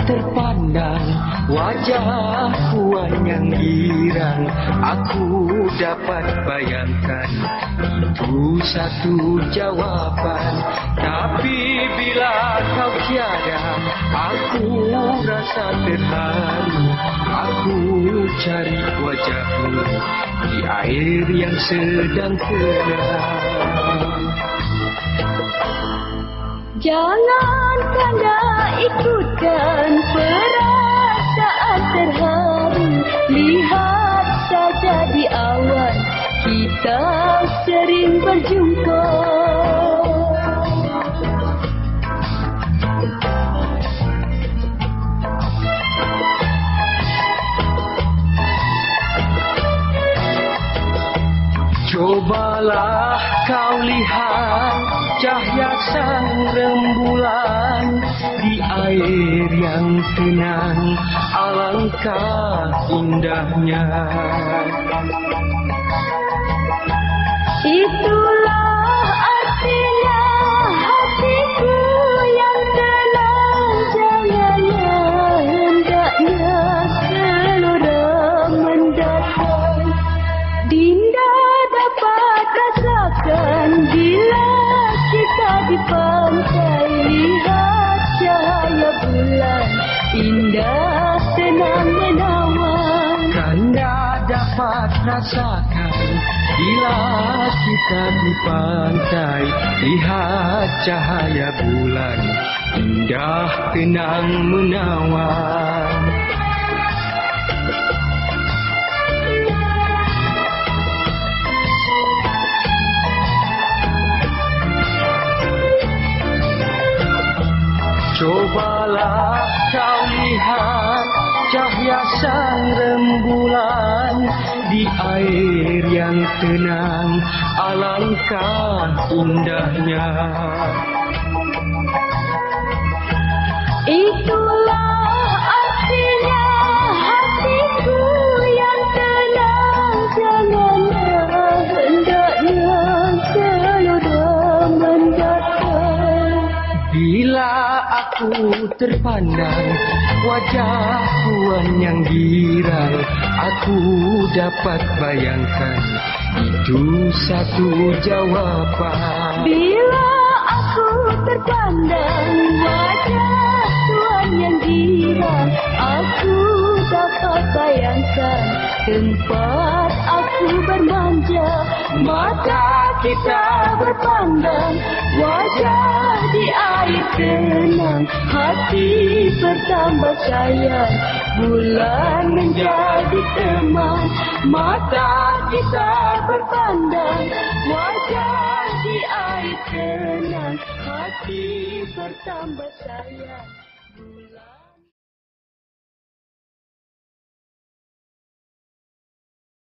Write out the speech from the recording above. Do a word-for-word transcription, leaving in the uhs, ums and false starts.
terpandang wajah puan yang girang, aku dapat bayangkan itu satu jawapan. Tapi bila kau tiada, aku rasa terharu. Aku cari wajahmu di air yang sedang tenang. Jangan kanda ikutkan perasaan terharu. Lihat saja di awan kita sering berjumpa. Cobalah kau lihat cahaya sang rembulan di air yang tenang, alangkah indahnya. Itulah artinya hatiku yang tenang. Janganlah hendaknya gelora mendatang. Dinda dapat rasakan bila kita di pantai, lihat cahaya bulan indah tenang menawan. Kanda dapat rasakan bila kita di pantai, lihat cahaya bulan indah tenang menawan. Cobalah kau lihat cahaya sang rembulan di air yang tenang, alangkah indahnya. Itulah artinya hatiku yang tenang. Janganlah hendaknya gelora mendatang. Bila aku terpandang wajah puan yang girang, aku dapat bayangkan itu satu jawapan. Bila aku terpandang wajah tuan yang girang, aku dapat bayangkan tempat aku bermanja. Mata kita berpandang wajah di air tenang, hati bertambah sayang, bulan menjadi teman. Mata kita berpandang wajah di air tenang, hati bertambah sayang, bulan